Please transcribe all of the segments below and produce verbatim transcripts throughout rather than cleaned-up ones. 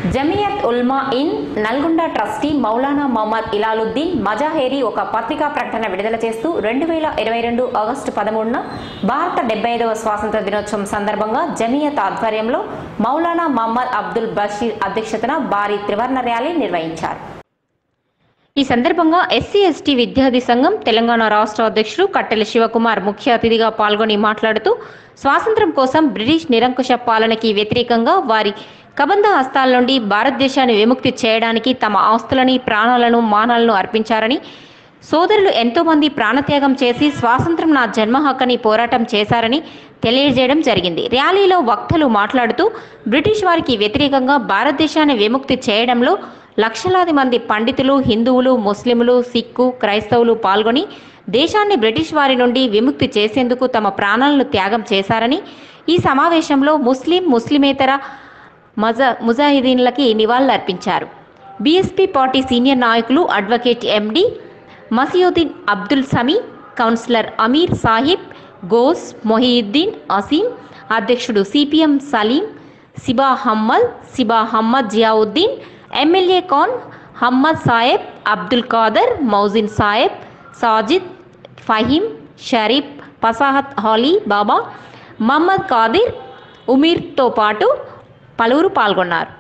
Jamiat Ulama in Nalgonda trustee Maulana Mohammed Ilaluddin Mazaheri ఒక పత్రికా ప్రకటన విడుదల చేస్తూ రెండు వేల ఇరవై రెండు ఆగస్టు పదమూడున భారత డెబ్బై ఐదవ స్వాతంత్ర దినోత్సవం సందర్భంగా జమియత్ ఆధ్వర్యంలో మౌలానా మొహమ్మద్ అబ్దుల్ బషీర్ అధ్యక్షతన భారీ త్రివర్ణ ర్యాలీ నిర్వహించారు. ఈ సందర్భంగా ఎస్సీ ఎస్టీ విద్యార్థి సంఘం తెలంగాణ రాష్ట్ర అధ్యక్షుడు కట్టెల శివకుమార్ ముఖ్య అతిథిగా పాల్గొని మాట్లాడుతూ స్వాతంత్ర్యం కోసం బ్రిటిష్ నిరంకుశ పాలనకి వ్యతిరేకంగా వారి కబంధ హస్తాల నుండి భారతదేశాన్ని విముక్తి చేయడానికి తమ ఆస్తులని ప్రాణాలను మానాలను అర్పించారని, సోదరులు ఎంతోమంది ప్రాణత్యాగం చేసి స్వాతంత్ర్యం నా జన్మ హక్కని పోరాటం చేశారని తెలియజేయడం జరిగింది. ర్యాలీలో వక్తలు మాట్లాడుతూ బ్రిటిష్ వారికి వ్యతిరేకంగా భారతదేశాన్ని విముక్తి చేయడంలో లక్షలాది మంది పండితులు, హిందువులు, ముస్లింలు, సిక్కు, క్రైస్తవులు పాల్గొని దేశాన్ని బ్రిటిష్ వారి నుండి విముక్తి చేసేందుకు తమ ప్రాణాలను త్యాగం చేశారని, ఈ సమావేశంలో ముస్లిం ముస్లిమేతర మజ ముజాహిదీన్లకి నివాళులర్పించారు. బీఎస్పీ పార్టీ సీనియర్ నాయకులు advocate MD Masiuddin Abdul Sami, councillor Amir Sahib, Ghouse Mohiuddin Asim, అధ్యక్షుడు సిపిఎం సలీం, సిబా హమ్మద్ సిబా హమ్మద్ జియావుద్దీన్, ఎమ్మెల్యే ఖాన్ హమ్మద్ సాయబ్, అబ్దుల్ ఖాదర్, మౌజిన్ సాయబ్, సాజిద్, ఫహీం, షరీఫ్, పసాహత్ హాలీ బాబా, మహమ్మద్ ఖాదిర్, ఉమీర్తో పాటు పలువురు పాల్గొన్నారు.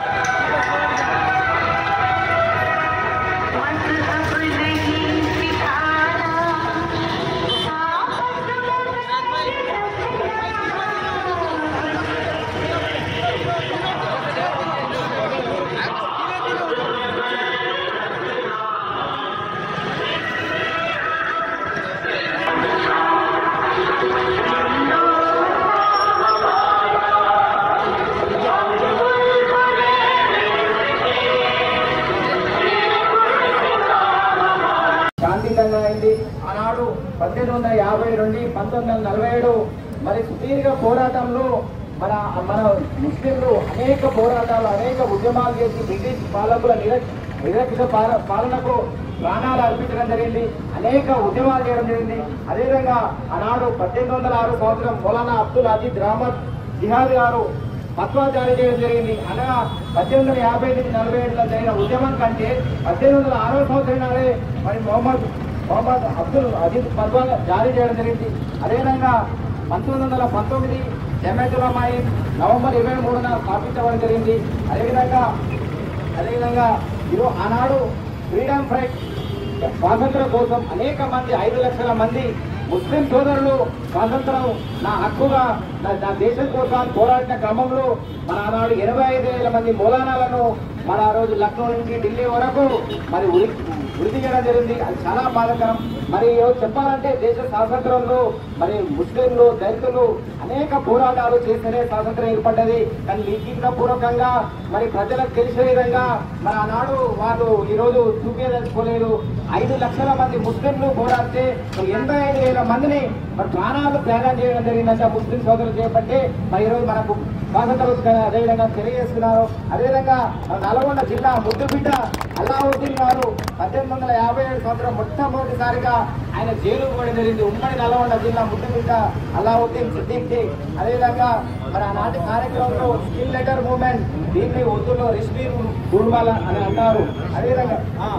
ఆనాడు పద్దెనిమిది వందల యాభై నుండి పంతొమ్మిది వందల నలభై ఏడు మరి సుదీర్ఘ పోరాటంలో మన మన ముస్లింలు అనేక పోరాటాలు అనేక ఉద్యమాలు చేసి బ్రిటిష్ పాలకుల నిరక్ష పాలనకు ప్రాణాలు అర్పించడం జరిగింది, అనేక ఉద్యమాలు చేయడం జరిగింది. అదేవిధంగా ఆనాడు పద్దెనిమిది వందల ఆరు సంవత్సరం మౌలానా అబ్దుల్ అజీజ్ రహమద్ జిహాద్ గారు ఫత్వా జారీ చేయడం జరిగింది. అనగా పద్దెనిమిది వందల యాభై నుంచి నలభై ఏడులో జరిగిన ఉద్యమం కంటే పద్దెనిమిది వందల ఆరో సంవత్సరం నాడే మరి మొహమ్మద్ మొహమ్మద్ అబ్దుల్ అజీజ్ ఫత్వా జారీ చేయడం జరిగింది. అదేవిధంగా పంతొమ్మిది వందల పంతొమ్మిది జమియత్ ఉలమా ఇన్ నవంబర్ ఇరవై మూడున స్థాపించడం జరిగింది. అదేవిధంగా అదేవిధంగా ఈరోజు ఆనాడు ఫ్రీడమ్ ఫైట్ స్వాతంత్రం కోసం అనేక మంది ఐదు లక్షల మంది ముస్లిం సోదరులు స్వాతంత్రం నా హక్కుగా నా దేశం కోసం పోరాడిన క్రమంలో మన ఆనాడు ఎనభై ఐదు వేల మంది మౌలానాలను మన ఆ రోజు లక్నో నుంచి ఢిల్లీ వరకు మరి వృద్ధి చేయడం జరిగింది. అది చాలా బాధాకరం. మరి చెప్పాలంటే దేశ స్వాతంత్రంలో మరి ముస్లింలు దళితులు అనేక పోరాటాలు చేస్తేనే స్వాతంత్రం ఏర్పడ్డది. కానీ లిఖిత పూర్వకంగా మరి ప్రజలకు తెలిసే విధంగా మరి ఆనాడు వాళ్ళు ఈరోజు చూపేదలుచుకోలేదు. ఐదు లక్షల మంది ముస్లింలు పోరాడితే ఎనభై ఐదు వేల మందిని మరి ప్రాణాలు త్యాగం చేయడం జరిగిందంటే ముస్లిం సోదరులు చేపట్టి మరి ఈరోజు మనకు స్వాతంత్రం అదేవిధంగా తెలియజేస్తున్నారు. అదేవిధంగా నల్గొండ జిల్లా ముద్దుబిడ్డ అల్లావుద్దీన్ గారు పద్దెనిమిది వందల యాభై ఏడు సంవత్సరం మొట్టమొదటిసారిగా ఆయన జైలు పోవడం జరిగింది. ఉమ్మడి నల్గొండ జిల్లా ముద్దుబిడ్డ అల్లావుద్దీన్ సిద్దిక్కి. అదేవిధంగా మరి ఆనాటి కార్యక్రమంలో స్కిల్ లెటర్ మూవ్మెంట్, దీన్ని ఉర్దూలో రిష్మీ గుర్వాల అని అంటారు. అదేవిధంగా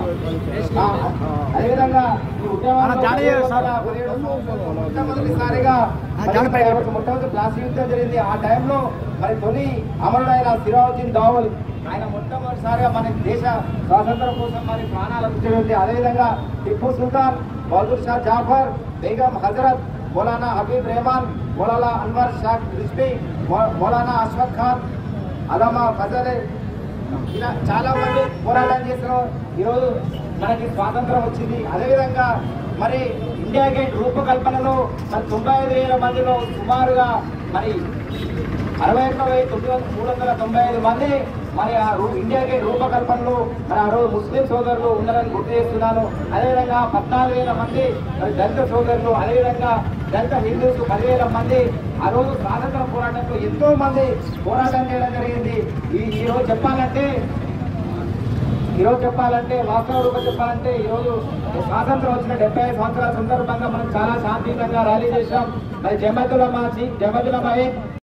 అదేవిధంగా ఈ మొట్టమొదటిసారిగా మొట్టమొదటి క్లాస్ యుద్ధం జరిగింది. ఆ టైంలో మరి తొలి అమరుడైన సిరావుద్దీన్ దావల్ ఆయన మొట్టమొదటిసారిగా మన దేశ స్వాతంత్రం కోసం మరి ప్రాణాలు అర్పించడం. అదేవిధంగా టిప్పు సుల్తాన్, బహదూర్ షా జాఫర్, బేగం హజరత్, మౌలానా హబీబ్ రెహమాన్, మౌలానా అన్వర్ షా రిజ్వీ, మౌలానా అష్ఫక్ ఖాన్, అలమా ఫజల్, ఇలా చాలా మంది పోరాటం చేసిన ఈరోజు మనకి స్వాతంత్రం వచ్చింది. అదేవిధంగా మరి ఇండియా గేట్ రూపకల్పనలో మరి తొంభై ఐదు వేల మందిలో సుమారుగా మరి అరవై ఒక్క వెయ్యి తొమ్మిది వందల మూడు వందల తొంభై ఐదు మంది మరి ఆ ఇండియా గేట్ రూపకల్పనలో మరి ఆ రోజు ముస్లిం సోదరులు ఉన్నారని గుర్తు చేస్తున్నాను. అదేవిధంగా పద్నాలుగు వేల మంది మరి దళిత సోదరులు, అదేవిధంగా దళిత హిందూస్ పదివేల మంది ఆ రోజు స్వాతంత్ర పోరాటంలో ఎంతో మంది పోరాటం చేయడం జరిగింది. ఈ ఈరోజు చెప్పాలంటే ఈరోజు చెప్పాలంటే వాస్తవ రూపం చెప్పాలంటే ఈరోజు స్వాతంత్రం వచ్చిన డెబ్బై ఐదు సంవత్సరాల సందర్భంగా మనం చాలా శాంతియుతంగా ర్యాలీ చేశాం. మరి జమియత్ ఉలమా జమియత్ ఉలమా